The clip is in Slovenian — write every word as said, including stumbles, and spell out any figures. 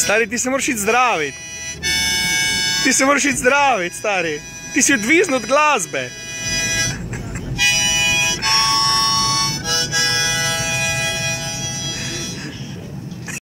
Stari, ti se moraš iti zdraviti. Ti se moraš iti zdraviti, stari. Ti si odvisen od glasbe.